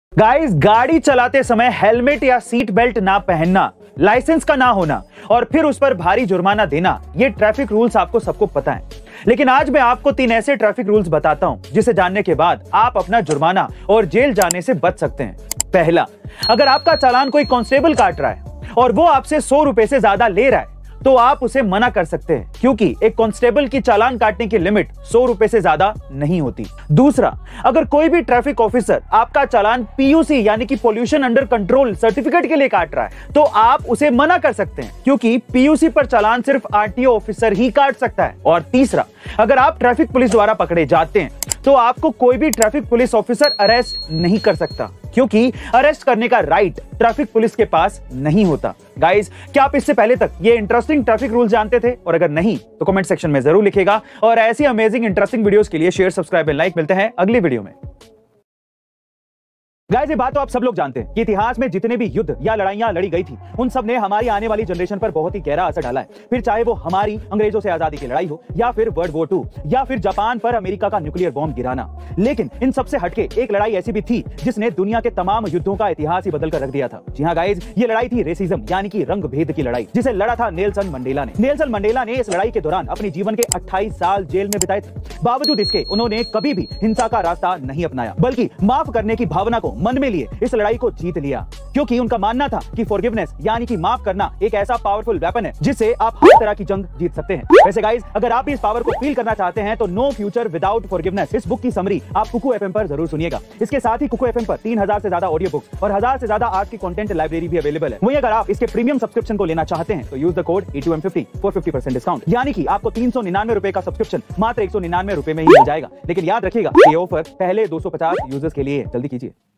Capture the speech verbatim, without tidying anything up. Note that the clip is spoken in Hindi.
गाइस, गाड़ी चलाते समय हेलमेट या सीट बेल्ट ना पहनना, लाइसेंस का ना होना और फिर उस पर भारी जुर्माना देना, ये ट्रैफिक रूल्स आपको सबको पता है। लेकिन आज मैं आपको तीन ऐसे ट्रैफिक रूल्स बताता हूं जिसे जानने के बाद आप अपना जुर्माना और जेल जाने से बच सकते हैं। पहला, अगर आपका चालान कोई कांस्टेबल काट रहा है और वो आपसे सौ रुपए से ज्यादा ले रहा है तो आप उसे मना कर सकते हैं, क्योंकि एक कांस्टेबल की चालान काटने की लिमिट सौ रुपए से ज्यादा नहीं होती। दूसरा, अगर कोई भी ट्रैफिक ऑफिसर आपका चालान पीयूसी यानी कि पोल्यूशन अंडर कंट्रोल सर्टिफिकेट के लिए काट रहा है तो आप उसे मना कर सकते हैं, क्योंकि पीयूसी पर चालान सिर्फ आरटीओ ऑफिसर ही काट सकता है। और तीसरा, अगर आप ट्रैफिक पुलिस द्वारा पकड़े जाते हैं तो आपको कोई भी ट्रैफिक पुलिस ऑफिसर अरेस्ट नहीं कर सकता, क्योंकि अरेस्ट करने का राइट ट्रैफिक पुलिस के पास नहीं होता। गाइस, क्या आप इससे पहले तक ये इंटरेस्टिंग ट्रैफिक रूल जानते थे? और अगर नहीं तो कमेंट सेक्शन में जरूर लिखिएगा। और ऐसी अमेजिंग इंटरेस्टिंग वीडियोस के लिए शेयर, सब्सक्राइब एंड लाइक। मिलते हैं अगली वीडियो में। गाइस, ये बात तो आप सब लोग जानते हैं कि इतिहास में जितने भी युद्ध या लड़ाइयां लड़ी गई थी उन सब ने हमारी आने वाली जनरेशन पर बहुत ही गहरा असर डाला है। फिर चाहे वो हमारी अंग्रेजों से आजादी की लड़ाई हो, या फिर वर्ल्ड वॉर टू, या फिर जापान पर अमेरिका का न्यूक्लियर बॉम्ब गिराना। लेकिन इन सबसे हटके एक लड़ाई ऐसी भी थी जिसने दुनिया के तमाम युद्धों का इतिहास ही बदल कर रख दिया था। जी हाँ गाइस, ये लड़ाई थी रेसिज्म यानी कि रंग भेद की लड़ाई, जिसे लड़ा था नेल्सन मंडेला ने। नेल्सन मंडेला ने इस लड़ाई के दौरान अपने जीवन के अट्ठाईस साल जेल में बिताए थे। बावजूद इसके उन्होंने कभी भी हिंसा का रास्ता नहीं अपनाया, बल्कि माफ करने की भावना को मन में लिए इस लड़ाई को जीत लिया, क्योंकि उनका मानना था कि फॉरगिवनेस यानी कि माफ करना एक ऐसा पावरफुल वेपन है जिससे आप हर तरह की जंग जीत सकते हैं। वैसे गाइस, अगर आप इस पावर को फील करना चाहते हैं तो नो फ्यूचर विदाउट फॉरगिवनेस इस बुक की समरी आप कुकू एफएम पर जरूर सुनिएगा। इसके साथ ही कुकू एफएम पर तीन हजार से ज्यादा ऑडियो बुक्स और हजार से ज्यादा आर्ट की कंटेंट लाइब्रेरी भी अवेलेबल है। वहीं अगर आप इसके प्रीमियम सब्सक्रिप्शन को लेना चाहते हैं तो use the code E two M fifty for fifty percent discount, यानी कि आपको तीन सौ निन्यानवे रुपए का सब्सक्रिप्शन मात्र एक सौ निन्यानवे रुपए में ही मिल जाएगा। लेकिन याद रखिएगा ये ऑफर पहले दो सौ पचास यूजर्स के लिए, जल्दी कीजिए।